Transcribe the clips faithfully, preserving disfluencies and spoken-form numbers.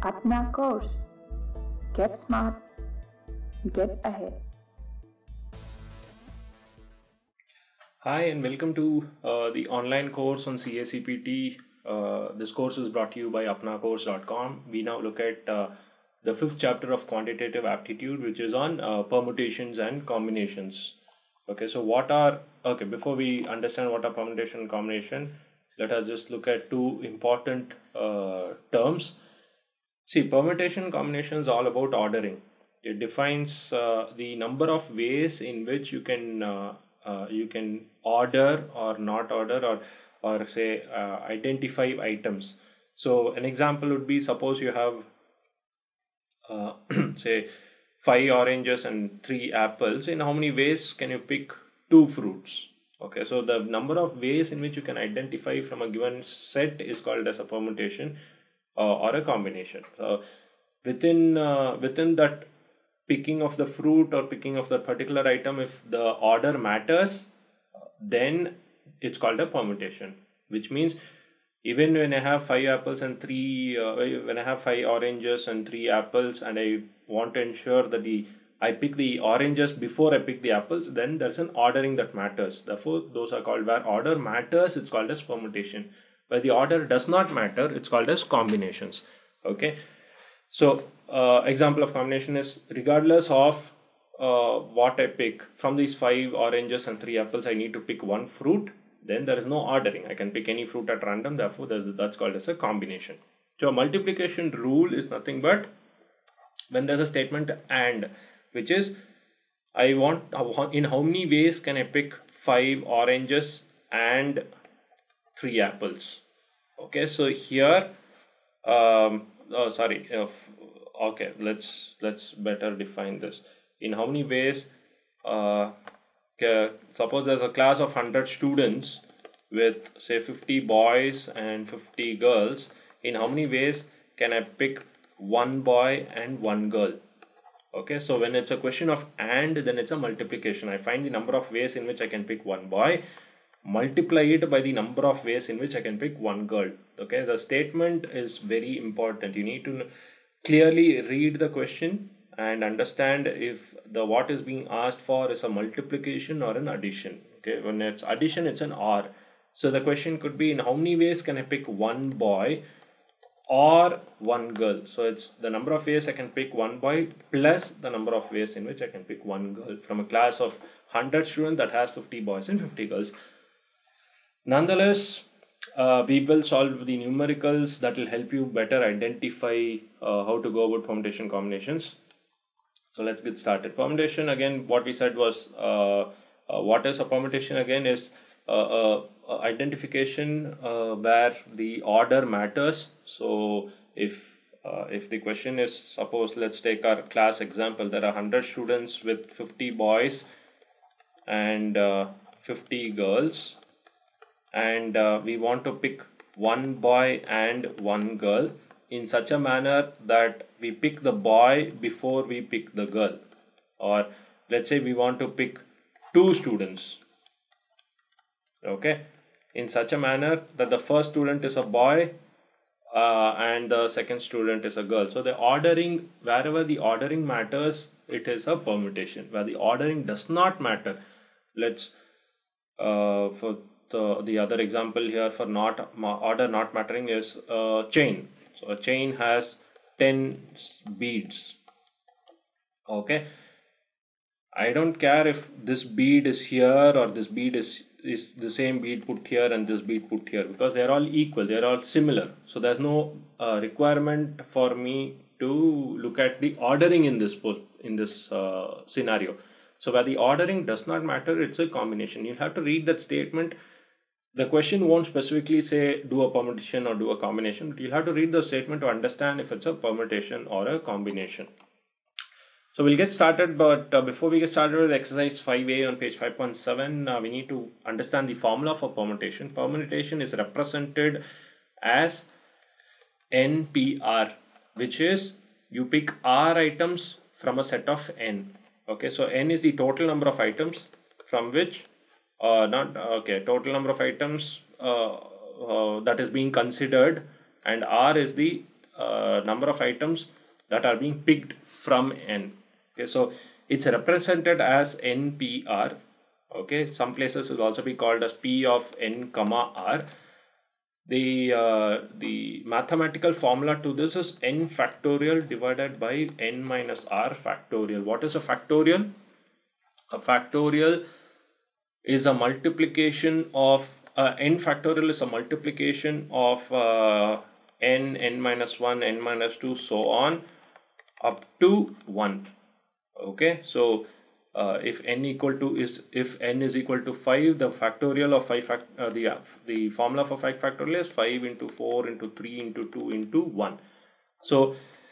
Apna Course. Get smart, get ahead. Hi and welcome to uh, the online course on C A C P T. Uh, this course is brought to you by Apna Course dot com. We now look at uh, the fifth chapter of quantitative aptitude, which is on uh, permutations and combinations. Okay, so what are, okay, before we understand what are permutation and combination, let us just look at two important uh, terms. See, permutation and combination is all about ordering. It defines uh, the number of ways in which you can uh, uh, you can order or not order or or say uh, identify items. So an example would be, suppose you have uh, say five oranges and three apples. In how many ways can you pick two fruits? Okay, so the number of ways in which you can identify from a given set is called as a permutation uh, or a combination. So within uh, within that picking of the fruit or picking of that particular item, if the order matters, then it's called a permutation, which means even when I have five apples and three uh, when I have five oranges and three apples, and I want to ensure that the I pick the oranges before I pick the apples, then there's an ordering that matters. Therefore those are called, where order matters, it's called as permutation. Where the order does not matter, it's called as combinations. Okay, so uh, example of combination is, regardless of uh, what I pick from these five oranges and three apples, I need to pick one fruit. Then there is no ordering. I can pick any fruit at random. Therefore, that's called as a combination. So a multiplication rule is nothing but when there's a statement and, which is I want, in how many ways can I pick five oranges and three apples. Okay, so here um, oh sorry uh, okay, let's let's better define this. In how many ways, uh, okay, suppose there's a class of one hundred students with say fifty boys and fifty girls. In how many ways can I pick one boy and one girl? Okay, so when it's a question of and, then it's a multiplication. I find the number of ways in which I can pick one boy, multiply it by the number of ways in which I can pick one girl. Okay, the statement is very important. You need to clearly read the question and understand if the what is being asked for is a multiplication or an addition. Okay, when it's addition, it's an or. So the question could be, in how many ways can I pick one boy or one girl? So it's the number of ways I can pick one boy plus the number of ways in which I can pick one girl from a class of one hundred students that has fifty boys and fifty girls. Nonetheless, uh, we will solve the numericals that will help you better identify uh, how to go about permutation combinations. So let's get started. Permutation, again, what we said was uh, uh, what is a permutation? Again, is uh, uh, uh, identification uh, where the order matters. So if uh, if the question is, suppose let's take our class example, there are one hundred students with fifty boys and uh, fifty girls, and uh, we want to pick one boy and one girl in such a manner that we pick the boy before we pick the girl. Or let's say we want to pick two students, okay, in such a manner that the first student is a boy uh, and the second student is a girl. So the ordering, wherever the ordering matters, it is a permutation. Where the ordering does not matter, let's uh, for the, the other example here for not order not mattering is a chain. So a chain has ten beads. Okay, I don't care if this bead is here or this bead is is the same bead put here and this bead put here, because they are all equal, they are all similar. So there's no uh, requirement for me to look at the ordering in this post in this uh, scenario. So where the ordering does not matter, it's a combination. You have to read that statement. The question won't specifically say do a permutation or do a combination, but you'll have to read the statement to understand if it's a permutation or a combination. So we'll get started, but uh, before we get started with exercise five A on page five point seven, uh, we need to understand the formula for permutation. Permutation is represented as N P R, which is you pick R items from a set of N. Okay, so N is the total number of items from which uh, not okay total number of items uh, uh, that is being considered, and R is the uh, number of items that are being picked from n. Okay, so it's represented as N P R. Okay, some places will also be called as P of n comma r. The uh, the mathematical formula to this is n factorial divided by n minus r factorial. What is a factorial? A factorial is a multiplication of uh, n factorial is a multiplication of uh, n, n minus one, n minus two, so on up to one. Okay, so uh, if n equal to is if n is equal to five, the factorial of five fact uh, the uh, the formula for five factorial is five into four into three into two into one. So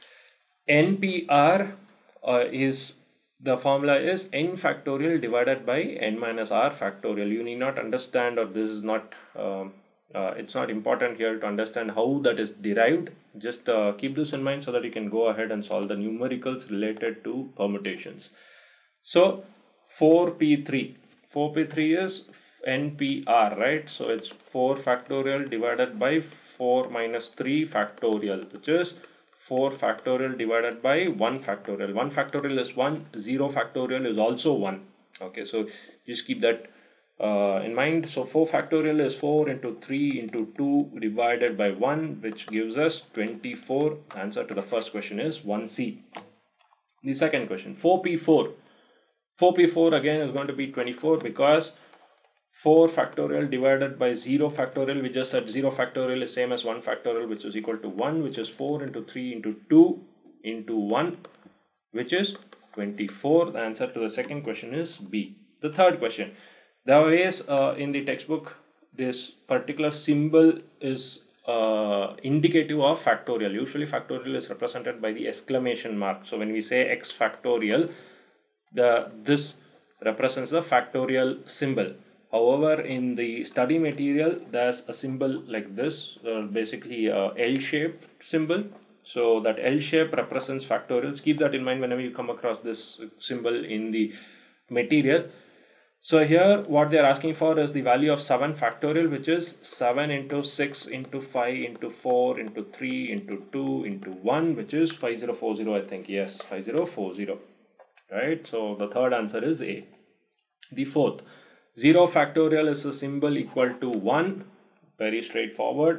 N P R uh, is the formula is n factorial divided by n minus r factorial. You need not understand, or this is not um, uh, it's not important here to understand how that is derived. Just uh, keep this in mind so that you can go ahead and solve the numericals related to permutations. So four P three, four P three is N P R, right? So it's four factorial divided by four minus three factorial, which is four factorial divided by one factorial. one factorial is one, zero factorial is also one. Okay, so just keep that uh, in mind. So four factorial is four into three into two divided by one, which gives us twenty-four. Answer to the first question is one C. The second question, four P four. four P four again is going to be twenty-four, because four factorial divided by zero factorial, we just said zero factorial is same as one factorial, which is equal to one, which is four into three into two into one, which is twenty-four. The answer to the second question is B. The third question, there is uh, in the textbook, this particular symbol is uh, indicative of factorial. Usually factorial is represented by the exclamation mark. So when we say x factorial, the this represents the factorial symbol. However, in the study material, there's a symbol like this, uh, basically a L-shaped symbol. So that L shape represents factorials. Keep that in mind whenever you come across this symbol in the material. So here what they're asking for is the value of seven factorial, which is seven into six into five into four into three into two into one, which is five thousand forty, I think. Yes, five thousand forty. Right? So the third answer is A. The fourth, zero factorial is a symbol equal to one. Very straightforward.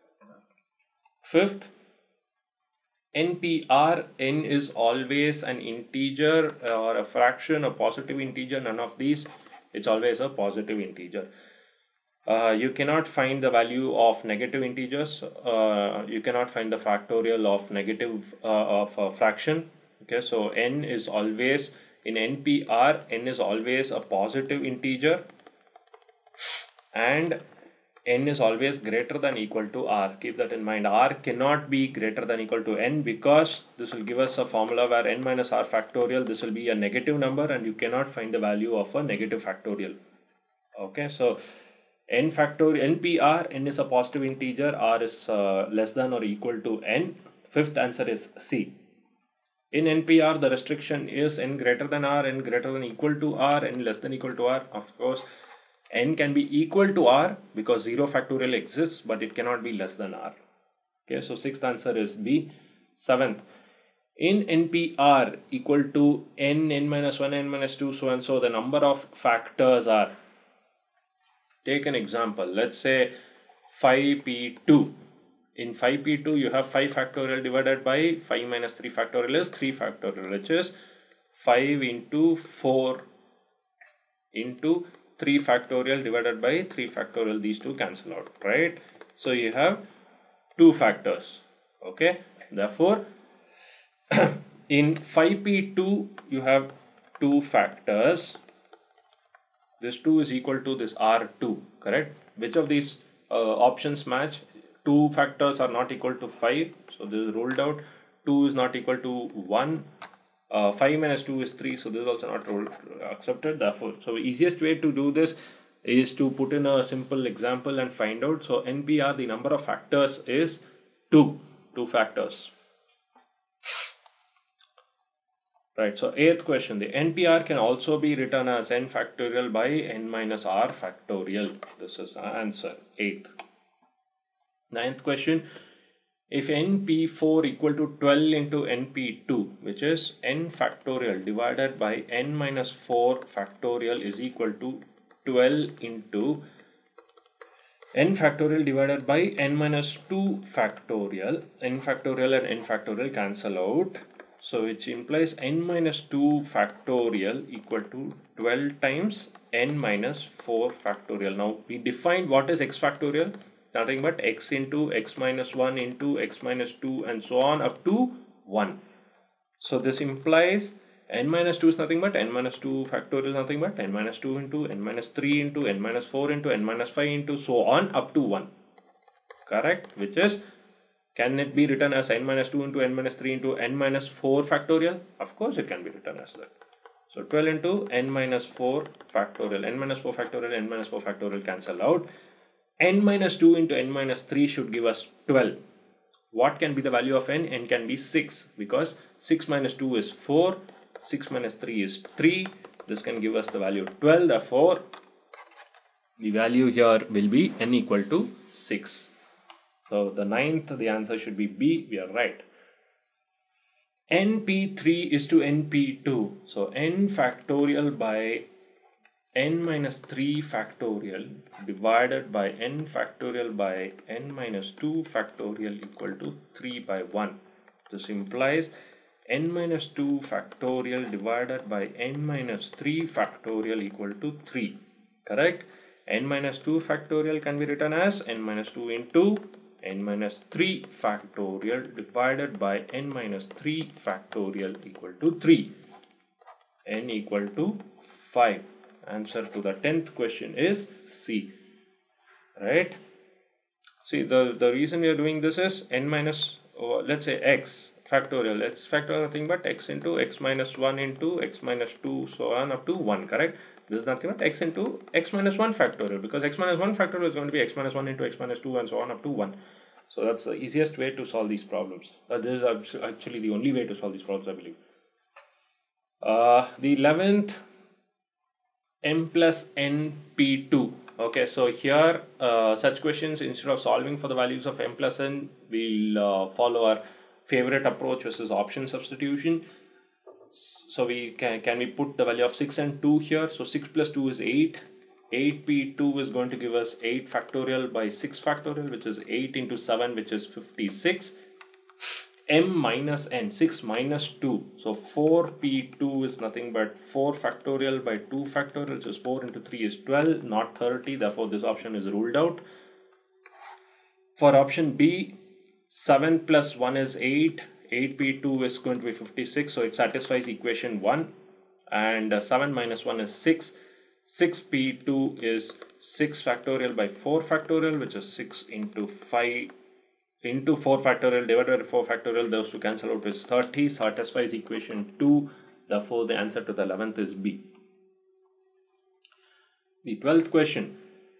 Fifth, N P R, n is always an integer or a fraction, a positive integer, none of these. It's always a positive integer. Uh, you cannot find the value of negative integers. Uh, you cannot find the factorial of negative uh, of a fraction. Okay, so n is always, in N P R, n is always a positive integer, and n is always greater than equal to r. Keep that in mind. R cannot be greater than equal to n, because this will give us a formula where n minus r factorial, this will be a negative number, and you cannot find the value of a negative factorial. Okay, so n factorial, N P R, n is a positive integer, r is uh, less than or equal to n. Fifth answer is C. In N P R, the restriction is n greater than r, n greater than equal to r, n less than equal to r. Of course, n can be equal to r because zero factorial exists, but it cannot be less than r. Okay, so sixth answer is B. Seventh, in N P R equal to n, n minus one, n minus two, so and so, the number of factors are. Take an example. Let's say five P two. In five P two, you have five factorial divided by five minus three factorial is three factorial, which is five into four into three factorial divided by three factorial. These two cancel out, right? So you have two factors. Okay, therefore in five P two you have two factors. This two is equal to this R two, correct? Which of these uh, options match? Two factors are not equal to five, so this is ruled out. Two is not equal to one. Uh, five minus two is three, so this is also not ruled, accepted. Therefore, so easiest way to do this is to put in a simple example and find out. So N P R, the number of factors is two, two factors. Right, so eighth question, the N P R can also be written as n factorial by n minus r factorial. This is our answer, eighth. Ninth question, if N P four equal to twelve into N P two, which is n factorial divided by n minus four factorial is equal to twelve into n factorial divided by n minus two factorial, n factorial and n factorial cancel out. So which implies n minus two factorial equal to twelve times n minus four factorial. Now we defined what is x factorial. Nothing but x into x minus one into x minus two and so on up to one. So this implies n minus two is nothing but n minus two factorial is nothing but n minus two into n minus three into n minus four into n minus five into so on up to one. Correct? Which is, can it be written as n minus two into n minus three into n minus four factorial? Of course it can be written as that. So twelve into n minus four factorial, n minus four factorial, n minus four factorial cancel out. N minus two into n minus three should give us twelve. What can be the value of n? N can be six, because six minus two is four, six minus three is three. This can give us the value twelve. Therefore, the value here will be n equal to six. So the ninth, the answer should be B. We are right. N P three is to N P two. So n factorial by n minus three factorial divided by n factorial by n minus two factorial equal to three by one. This implies n minus two factorial divided by n minus three factorial equal to three. Correct? N minus two factorial can be written as n minus two into n minus three factorial divided by n minus three factorial equal to three. N equal to five. Answer to the tenth question is C. Right? See, the, the reason we are doing this is n minus, oh, let's say x factorial. Let's factor nothing but x into x minus one into x minus two, so on up to one. Correct? This is nothing but x into x minus one factorial, because x minus one factorial is going to be x minus one into x minus two and so on up to one. So that's the easiest way to solve these problems. Uh, this is actually the only way to solve these problems, I believe. Uh, the eleventh, m plus n p two. Okay, so here uh, such questions, instead of solving for the values of m plus n, we'll uh, follow our favorite approach, which is option substitution. So we can, can we put the value of six and two here? So six plus two is eight. eight p two is going to give us eight factorial by six factorial, which is eight into seven, which is fifty-six. M minus n, six minus two. So four p two is nothing but four factorial by two factorial, which is four into three is twelve, not thirty. Therefore, this option is ruled out. For option B, seven plus one is eight. eight p two is going to be fifty-six. So it satisfies equation one. And uh, seven minus one is six. six p two is six factorial by four factorial, which is six into five into four factorial divided by four factorial. Those two cancel out is thirty. Satisfies equation two. Therefore, the answer to the eleventh is B. The twelfth question.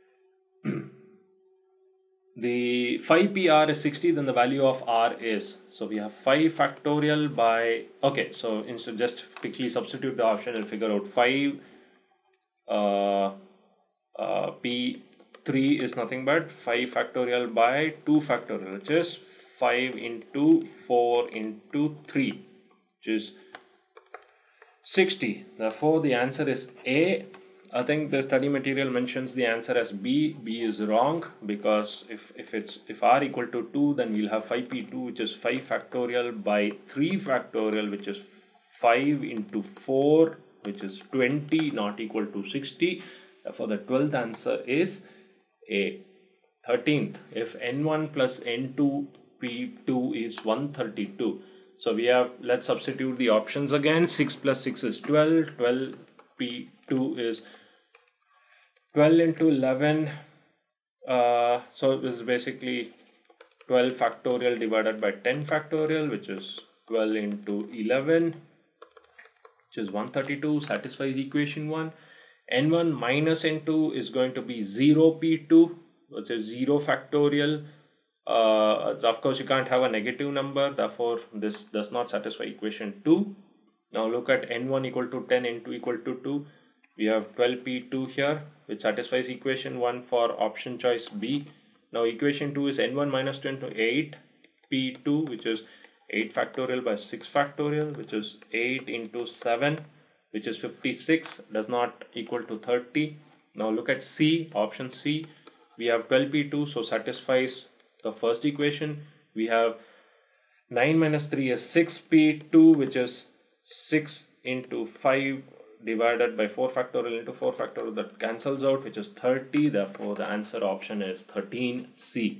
The five p r is sixty, then the value of r is. So we have five factorial by, okay, so instead just quickly substitute the option and figure out five uh, uh, p three is nothing but five factorial by two factorial, which is five into four into three, which is sixty. Therefore, the answer is A. I think the study material mentions the answer as B. B is wrong, because if, if it's if r equal to two, then we'll have five p two, which is five factorial by three factorial, which is five into four, which is twenty, not equal to sixty. Therefore, the twelfth answer is A. thirteenth, if n one plus n two p two is one hundred thirty-two. So we have, let's substitute the options again. six plus six is twelve. twelve p two is twelve into eleven. Uh, so this is basically twelve factorial divided by ten factorial, which is twelve into eleven, which is one hundred thirty-two. Satisfies equation one. n one minus n two is going to be zero p two, which is zero factorial. Uh, of course, you can't have a negative number. Therefore, this does not satisfy equation two. Now look at n one equal to ten, n two equal to two. We have twelve p two here, which satisfies equation one for option choice B. Now equation two is n one minus two into eight. P two, which is eight factorial by six factorial, which is eight into seven, which is fifty-six, does not equal to thirty. Now look at C, option C. We have twelve P two, so satisfies the first equation. We have nine minus three is six P two, which is six into five divided by four factorial into four factorial, that cancels out, which is thirty. Therefore, the answer option is thirteen C.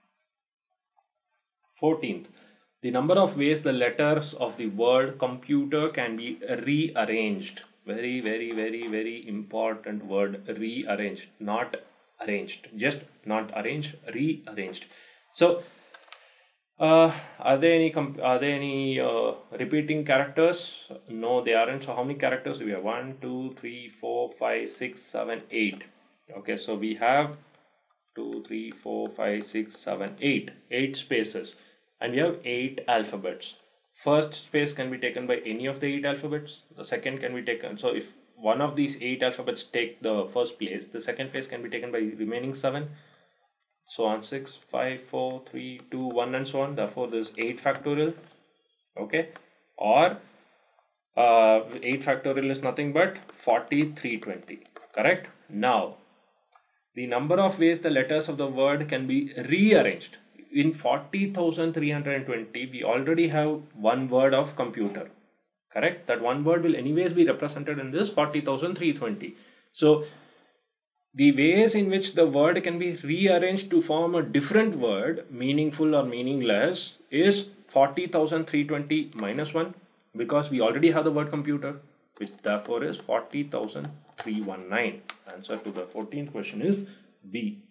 fourteenth. The number of ways the letters of the word computer can be rearranged. Very, very, very, very important word, rearranged, not arranged. Just not arranged, rearranged. So, uh, are there any are there any uh, repeating characters? No, they aren't. So, how many characters do we have? One, two, three, four, five, six, seven, eight. Okay, so we have two, three, four, five, six, seven, eight. Eight spaces. And we have eight alphabets. First space can be taken by any of the eight alphabets. The second can be taken. So if one of these eight alphabets take the first place, the second place can be taken by remaining seven. So on six, five, four, three, two, one, and so on. Therefore, this is eight factorial. Okay. Or uh, eight factorial is nothing but forty-three twenty. Correct? Now, the number of ways the letters of the word can be rearranged. In forty thousand three hundred twenty, we already have one word of computer. Correct? That one word will anyways be represented in this forty thousand three hundred twenty. So, the ways in which the word can be rearranged to form a different word, meaningful or meaningless, is forty thousand three hundred twenty minus one, because we already have the word computer, which therefore is forty thousand three hundred nineteen. Answer to the fourteenth question is B.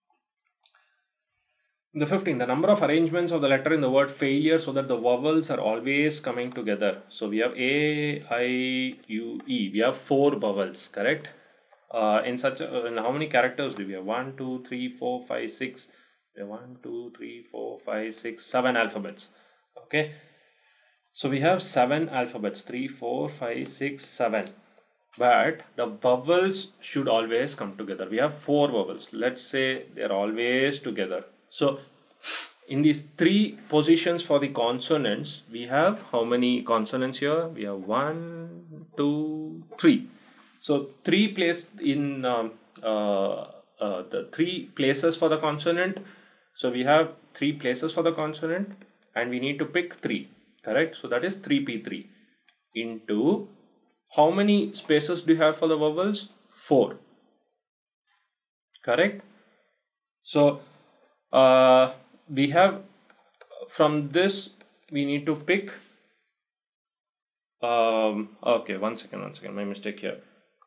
The fifteenth, the number of arrangements of the letter in the word failure so that the vowels are always coming together. So we have A, I, U, E. We have four vowels, correct? Uh, in such a, in how many characters do we have? one, two, three, four, five, six. We have one, two, three, four, five, six, seven alphabets. Okay. So we have seven alphabets. three, four, five, six, seven. But the vowels should always come together. We have four vowels. Let's say they are always together. So, in these three positions for the consonants, we have how many consonants here? We have one, two, three. So, three placed in um, uh, uh, the three places for the consonant. So, we have three places for the consonant and we need to pick three, correct? So, that is three P three into how many spaces do you have for the vowels? four, correct? So, Uh, we have from this we need to pick um, okay one second one second my mistake here.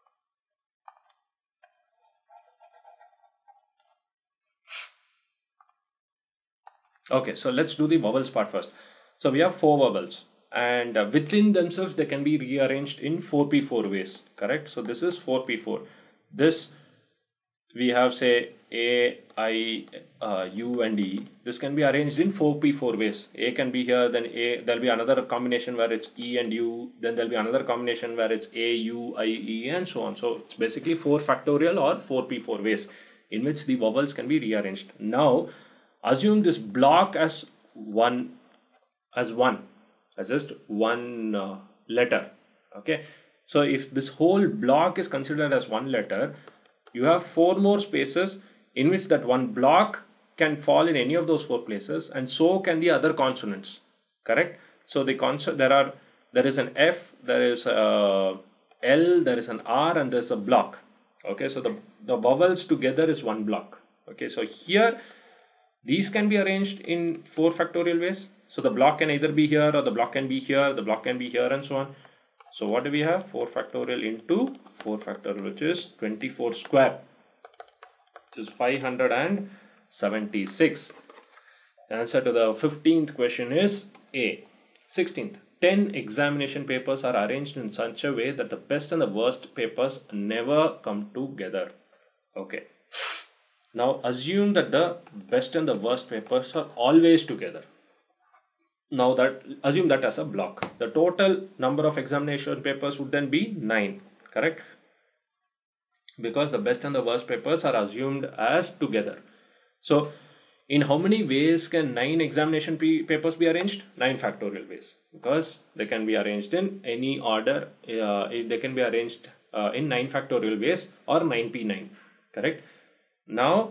Okay, so let's do the vowels part first. So we have four vowels and uh, within themselves they can be rearranged in four P four ways, correct? So this is four P four. This we have say A, I, uh, U and E. This can be arranged in four P four ways. A can be here, then A, there'll be another combination where it's E and U, then there'll be another combination where it's A, U, I, E and so on. So it's basically four factorial or four P four ways in which the vowels can be rearranged. Now assume this block as one, as one, as just one uh, letter. Okay. So if this whole block is considered as one letter, you have four more spaces in which that one block can fall in any of those four places, and so can the other consonants, correct? So the consonant, there are there is an F, there is a L, there is an R, and there's a block. Okay, so the the vowels together is one block. Okay, so here these can be arranged in four factorial ways. So the block can either be here, or the block can be here, the block can be here, and so on. So what do we have? four factorial into four factorial, which is twenty-four square, which is five hundred seventy-six. The answer to the fifteenth question is A. sixteenth. ten examination papers are arranged in such a way that the best and the worst papers never come together. Okay. Now assume that the best and the worst papers are always together. Now that assume that as a block. The total number of examination papers would then be nine, correct? Because the best and the worst papers are assumed as together. So In how many ways can nine examination papers be arranged? Nine factorial ways, because they can be arranged in any order. Uh, they can be arranged uh, in nine factorial ways or nine p nine, correct? Now,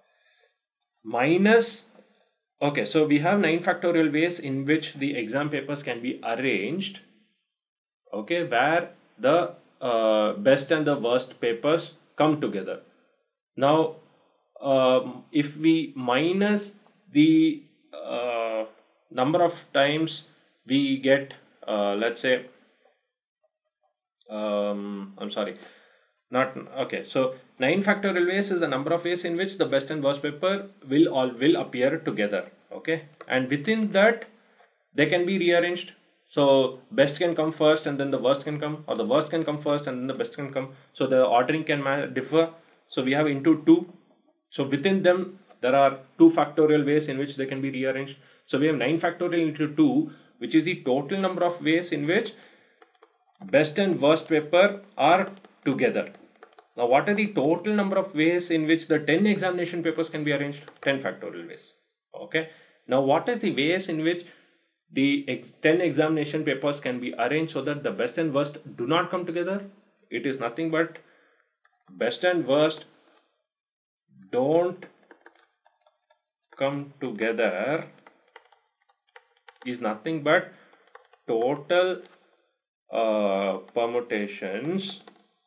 minus, okay, so we have nine factorial ways in which the exam papers can be arranged, okay, where the uh, best and the worst papers come together. Now, um, if we minus the uh, number of times we get, uh, let's say, um, I'm sorry, not okay. So nine factorial ways is the number of ways in which the best and worst paper will all will appear together. Okay, and within that they can be rearranged. So best can come first and then the worst can come, or the worst can come first and then the best can come. So the ordering can differ. So we have into two. So within them there are two factorial ways in which they can be rearranged. So we have nine factorial into two, which is the total number of ways in which best and worst paper are together. Now what are the total number of ways in which the ten examination papers can be arranged? ten factorial ways. Okay. Now what is the ways in which the ex ten examination papers can be arranged so that the best and worst do not come together? It is nothing but best and worst don't come together is nothing but total uh, permutations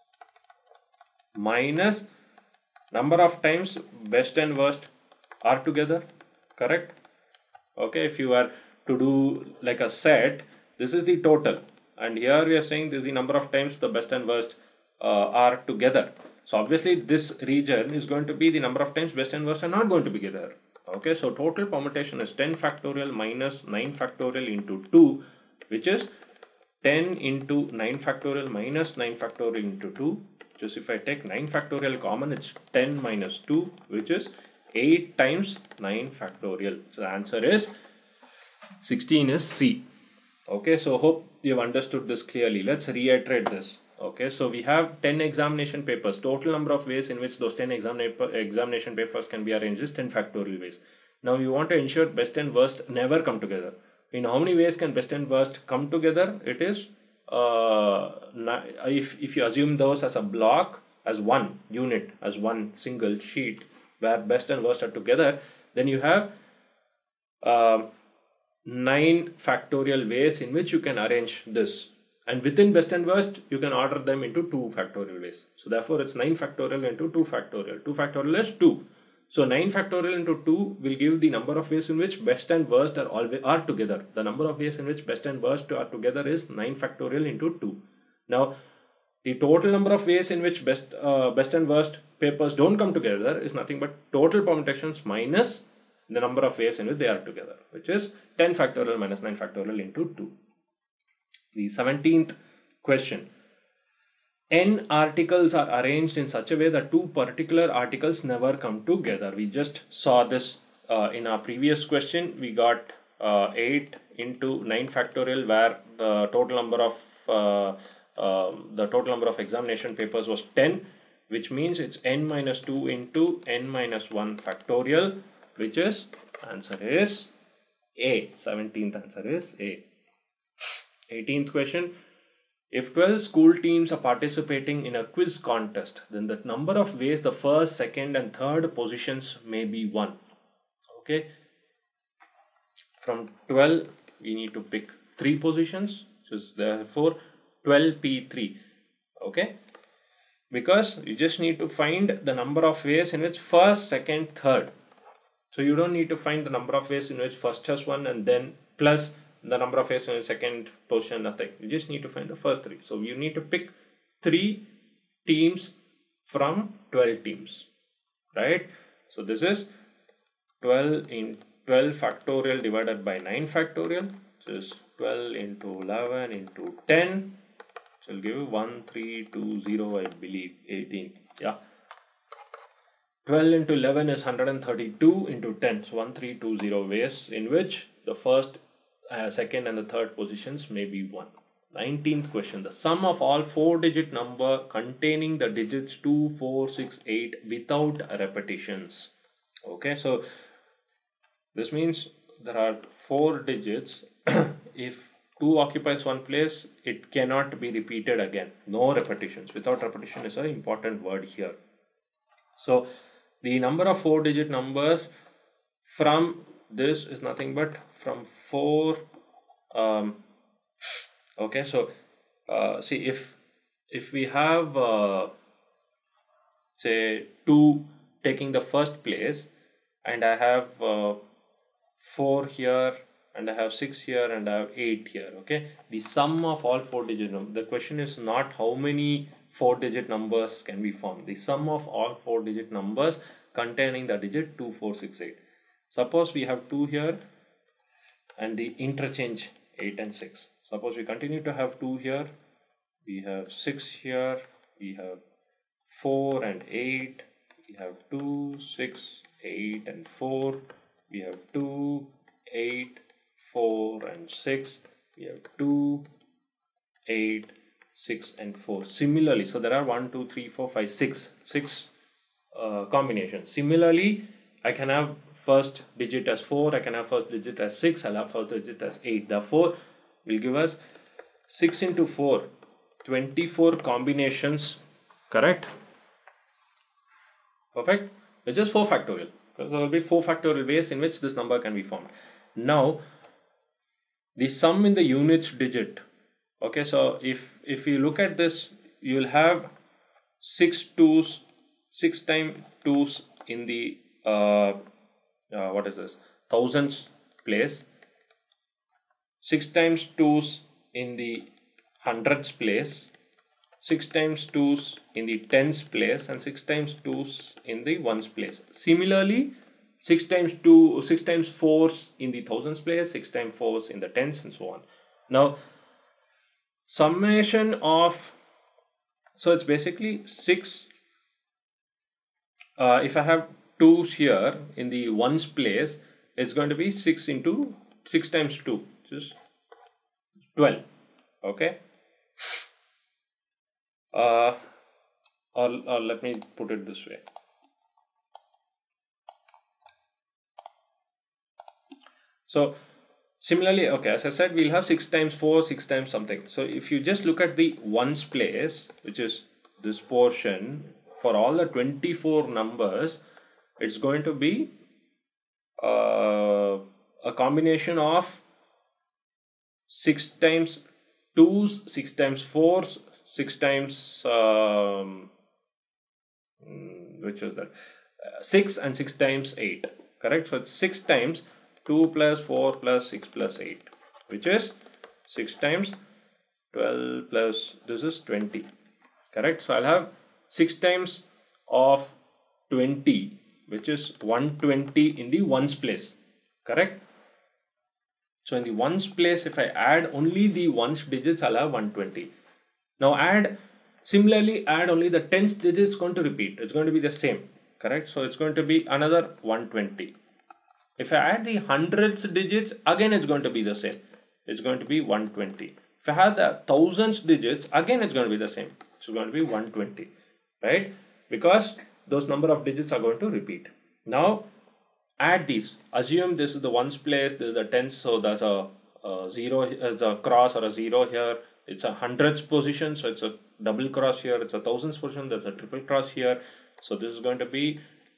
minus number of times best and worst are together, correct? Okay, if you are to do like a set, this is the total, and here we are saying this is the number of times the best and worst uh, are together. So obviously this region is going to be the number of times best and worst are not going to be together. Okay, so total permutation is ten factorial minus nine factorial into two, which is ten into nine factorial minus nine factorial into two. Just if I take nine factorial common, it's ten minus two, which is eight times nine factorial. So the answer is sixteen is C. Okay, so hope you have understood this clearly. Let's reiterate this. Okay, so we have ten examination papers. Total number of ways in which those ten exam examination papers can be arranged is ten factorial ways. Now you want to ensure best and worst never come together. In how many ways can best and worst come together? It is, uh, if, if you assume those as a block, as one unit, as one single sheet where best and worst are together, then you have uh, nine factorial ways in which you can arrange this. And within best and worst, you can order them into two factorial ways. So therefore, it's nine factorial into two factorial. two factorial is two. So nine factorial into two will give the number of ways in which best and worst are always are together. The number of ways in which best and worst are together is nine factorial into two. Now, the total number of ways in which best uh, best and worst papers don't come together is nothing but total permutations minus the number of ways in which they are together, which is ten factorial minus nine factorial into two. The seventeenth question. N articles are arranged in such a way that two particular articles never come together. We just saw this uh, in our previous question. We got uh, eight into nine factorial, where the total number of uh, uh, the total number of examination papers was ten, which means it's n minus two into n minus one factorial, which is answer is A. seventeenth answer is A. eighteenth question. If twelve school teams are participating in a quiz contest, then the number of ways the first, second and third positions may be won. Okay. From twelve, we need to pick three positions, which is therefore twelve P three. Okay. Because you just need to find the number of ways in which first, second, third. So you don't need to find the number of ways in which first has one and then plus the number of ways in the second position, nothing. You just need to find the first three. So you need to pick three teams from twelve teams, right? So this is twelve in twelve factorial divided by nine factorial, which is twelve into eleven into ten, which will give you one three two zero, I believe, eighteen. Yeah. twelve into eleven is one hundred thirty-two into ten, so one three two zero ways in which the first, uh, second and the third positions may be won. nineteenth question. The sum of all four digit number containing the digits two, four, six, eight without repetitions. Okay, so This means there are four digits. If two occupies one place, it cannot be repeated again. No repetitions. Without repetition is an important word here. So the number of four digit numbers from this is nothing but from four. Um, okay, so uh, see if if we have uh, say two taking the first place, and I have uh, four here, and I have six here, and I have eight here. Okay, the sum of all four digit numbers. The question is not how many four digit numbers can be formed. The sum of all four digit numbers containing the digit two, four, six, eight. Suppose we have two here and the interchange eight and six. Suppose we continue to have two here, we have six here, we have four and eight, we have two, six, eight and four, we have two, eight, four and six, we have two, eight, six and four. Similarly, so there are one, two, three, four, five, six, six uh, combinations. Similarly, I can have first digit as four, I can have first digit as six, I'll have first digit as eight. Therefore, will give us six into four, twenty-four combinations, correct? Perfect. It's just four factorial. So there will be four factorial ways in which this number can be formed. Now, the sum in the units digit. Okay, so if if you look at this, you will have six twos, six times twos in the uh, uh, what is this thousands place, six times twos in the hundreds place, six times twos in the tens place, and six times twos in the ones place. Similarly, six times two, six times fours in the thousands place, six times fours in the tens, and so on. Now, summation of, so it's basically six. Uh, if I have twos here in the ones place, it's going to be six into six times two, which is twelve. Okay. Uh, or, or let me put it this way. So similarly, okay, as I said, we'll have six times four, six times something. So if you just look at the ones place, which is this portion, for all the twenty-four numbers, it's going to be uh, a combination of six times twos, six times fours, six times um, which was that uh, six and six times eight, correct? So it's six times two plus four plus six plus eight, which is six times twelve plus this is twenty, correct? So I'll have six times of twenty, which is one hundred twenty in the ones place, correct? So in the ones place, if I add only the ones digits, I'll have one hundred twenty. Now add, similarly add only the tens digits, going to repeat. It's going to be the same, correct? So it's going to be another one hundred twenty. If I add the hundreds digits, again it's going to be the same. It's going to be one hundred twenty. If I have the thousands digits, again it's going to be the same. It's going to be one hundred twenty, right? Because those number of digits are going to repeat. Now add these. Assume this is the ones place, this is the tens, so there's a, a zero, there's a cross or a zero here. It's a hundreds position, so it's a double cross here. It's a thousands position, there's a triple cross here. So this is going to be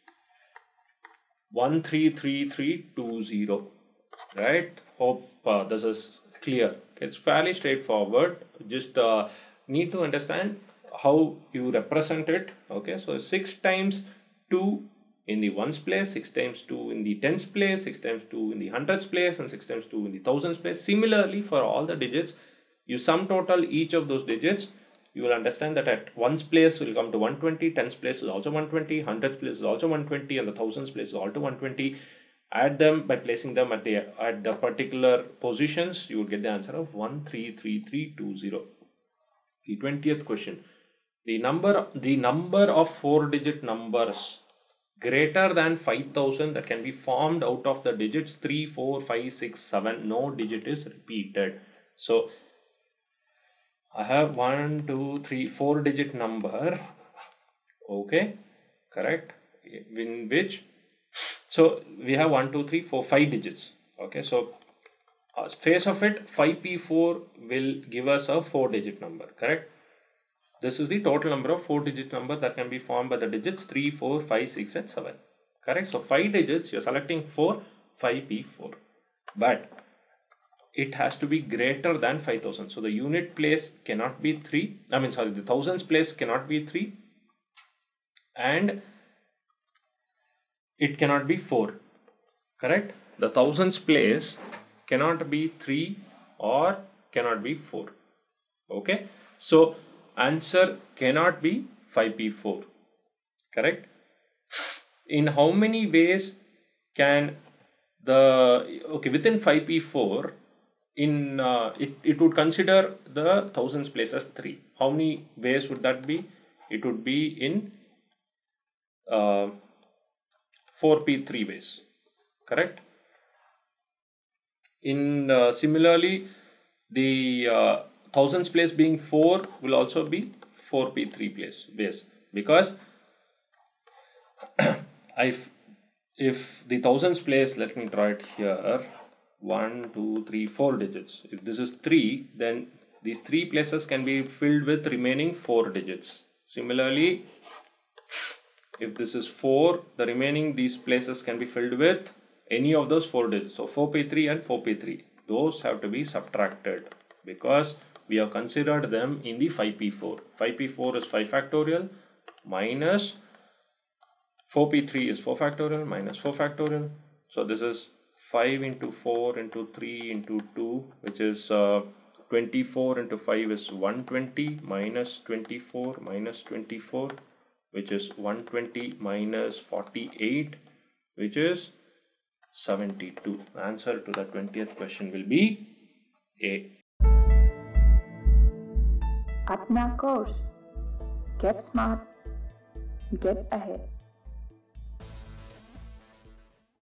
one three three three two zero, right? Hope uh, this is clear. It's fairly straightforward. Just uh, need to understand how you represent it. Okay, so six times two in the ones place, six times two in the tens place, six times two in the hundreds place, and six times two in the thousands place. Similarly, for all the digits, you sum total each of those digits, you will understand that at ones place will come to one hundred twenty, tens place is also one hundred twenty, hundreds place is also one hundred twenty, and the thousands place is also one hundred twenty. Add them by placing them at the at the particular positions, you would get the answer of one three three three two zero. The twentieth question. The number the number of four digit numbers greater than five thousand that can be formed out of the digits three, four, five, six, seven. No digit is repeated. So I have one, two, three, four digit number. Okay, correct. In which So we have one, two, three, four, five digits. Okay, so uh, face of it, five P four will give us a four digit number, correct? This is the total number of four digit number that can be formed by the digits three, four, five, six and seven. Correct? So five digits, you are selecting four, five P four. But it has to be greater than five thousand. So the unit place cannot be three. I mean, sorry, the thousands place cannot be three. And it cannot be four. Correct? The thousands place cannot be three or cannot be four. Okay? So answer cannot be five P four. Correct? In how many ways can the, okay, within five P four, in uh, it, it would consider the thousands place as three. How many ways would that be? It would be in uh, four P three ways. Correct? In uh, similarly, the uh, thousands place being four will also be four P three place base, because if, if the thousands place, let me draw it here, one, two, three, four digits. If this is three, then these three places can be filled with remaining four digits. Similarly, if this is four, the remaining these places can be filled with any of those four digits. So four P three and four P three, those have to be subtracted because we have considered them in the five P four. five P four is five factorial minus four P three is four factorial minus four factorial. So this is five into four into three into two, which is uh, twenty-four into five is one hundred twenty minus twenty-four minus twenty-four, which is one hundred twenty minus forty-eight, which is seventy-two. Answer to the twentieth question will be A. Apna Course. Get smart. Get ahead.